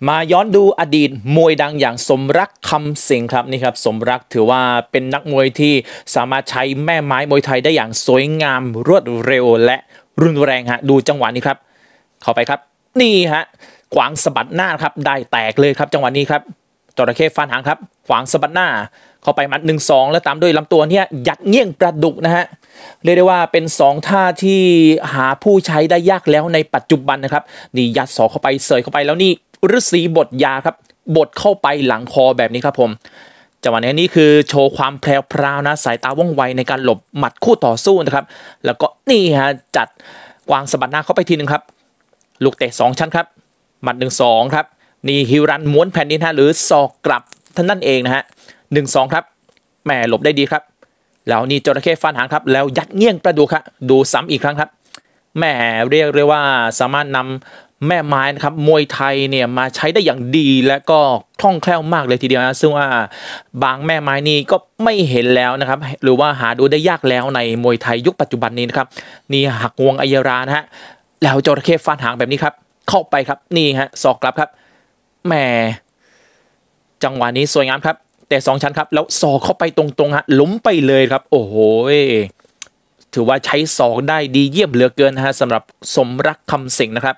มาย้อนดูอดีตมวยดังอย่างสมรักคำสิงห์ครับนี่ครับสมรักถือว่าเป็นนักมวยที่สามารถใช้แม่ไม้มวยไทยได้อย่างสวยงามรวดเร็วและรุนแรงฮะดูจังหวะนี้ครับเข้าไปครับนี่ฮะขวางสะบัดหน้าครับได้แตกเลยครับจังหวะนี้ครับจระเข้ฟันหางครับขวางสะบัดหน้าเข้าไปมัด1-2แล้วตามด้วยลำตัวเนี่ยยัดเงี้ยงปลาดุกนะฮะเรียกได้ว่าเป็น2ท่าที่หาผู้ใช้ได้ยากแล้วในปัจจุบันนะครับนี่ยัดศอกเข้าไปเสยเข้าไปแล้วนี่ฤาษีบทยาครับบทเข้าไปหลังคอแบบนี้ครับผมจังหวะนี้คือโชว์ความแพรวๆนะสายตาว่องไวในการหลบหมัดคู่ต่อสู้นะครับแล้วก็นี่ฮะจัดกวางสะบัดหน้าเข้าไปทีนึงครับลูกเตะ2ชั้นครับหมัด1-2ครับนี่ฮิวรันม้วนแผ่นดินฮะหรือศอกกลับท่านนั่นเองนะฮะ1-2ครับแหมหลบได้ดีครับแล้วนี่จระเข้ฟันหางครับแล้วยัดเงี้ยงประดุกครับดูซ้ำอีกครั้งครับแหมเรียกเลยว่าสามารถนำแม่ไม้นะครับมวยไทยเนี่ยมาใช้ได้อย่างดีและก็คล่องแคล่วมากเลยทีเดียวนะซึ่งว่าบางแม่ไม้นี่ก็ไม่เห็นแล้วนะครับหรือว่าหาดูได้ยากแล้วในมวยไทยยุคปัจจุบันนี้นะครับนี่หักวงอัยรานะฮะแล้วจระเข้ฟันหางแบบนี้ครับเข้าไปครับนี่ฮะศอกกลับครับแหมจังหวะนี้สวยงามครับแต่2ชั้นครับแล้วศอกเข้าไปตรงๆฮะล้มไปเลยครับโอ้โหถือว่าใช้ศอกได้ดีเยี่ยมเหลือเกินนะฮะสำหรับสมรักคำสิงห์นะครับ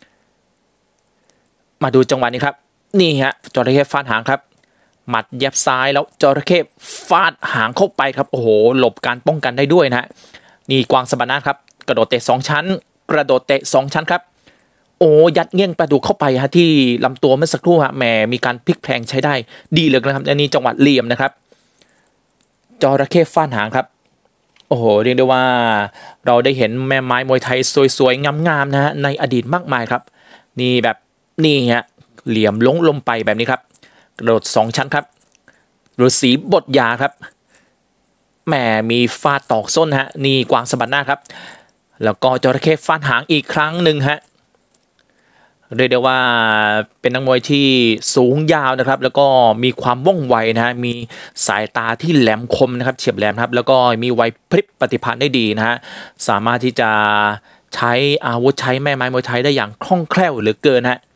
มาดูจังหวะนี้ครับนี่ฮะจระเข้ฟาดหางครับหมัดยับซ้ายแล้วจระเข้ฟาดหางเข้าไปครับโอ้โหหลบการป้องกันได้ด้วยนะฮะนี่กวางสะบัดหน้าครับกระโดดเตะ2ชั้นกระโดดเตะ2ชั้นครับโอ้ยัดเงี้ยงปลาดุกเข้าไปฮะที่ลำตัวเมื่อสักครู่ฮะแหมมีการพลิกแพลงใช้ได้ดีเลยนะครับอันนี้จังหวะเหลี่ยมนะครับจระเข้ฟาดหางครับโอ้โหเรียกได้ว่าเราได้เห็นแม่ไม้มวยไทยสวยๆงามๆนะฮะในอดีตมากมายครับนี่แบบนี่ฮะเหลี่ยมลมไปแบบนี้ครับกระโดด2ชั้นครับฤาษีบทยาครับแหมมีฟาดตอกส้นฮะนี่กวางสะบัดหน้าครับแล้วก็จระเข้ฟาดหางอีกครั้งหนึ่งฮะเรียกได้ว่าเป็นนักมวยที่สูงยาวนะครับแล้วก็มีความว่องไวนะฮะมีสายตาที่แหลมคมนะครับเฉียบแหลมครับแล้วก็มีไหวพริบปฏิภาณได้ดีนะฮะสามารถที่จะใช้อาวุธใช้แม่ไม้มวยไทยได้อย่างคล่องแคล่วเหลือเกินฮะ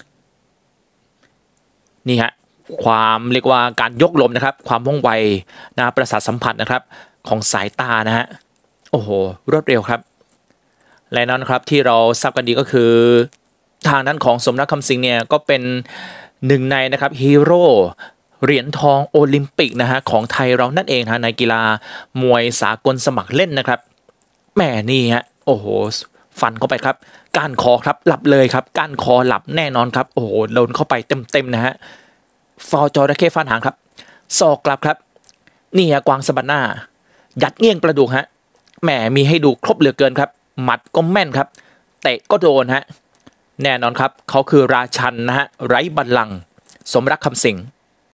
นี่ฮะความเรียกว่าการยกลมนะครับความว่องไวนะประสาทสัมผัสนะครับของสายตานะฮะโอ้โหรวดเร็วครับและนั่นครับที่เราทราบกันดีก็คือทางด้านของสมรักคำสิงห์เนี่ยก็เป็นหนึ่งในนะครับฮีโร่เหรียญทองโอลิมปิกนะฮะของไทยเรานั่นเองนะในกีฬามวยสากลสมัครเล่นนะครับแหมนี่ฮะโอ้โหฟันเข้าไปครับก้านคอครับหลับเลยครับก้านคอหลับแน่นอนครับโอ้โหโดนเข้าไปเต็มนะฮะฟาวจระเข้ฟันหางครับศอกกลับครับนี่ฮะกวางสะบัดหน้ายัดเงี้ยงปลาดุกฮะแหมมีให้ดูครบเหลือเกินครับหมัดก็แม่นครับเตะก็โดนฮะแน่นอนครับเขาคือราชันนะฮะไร้บัลลังก์สมรักคำสิงห์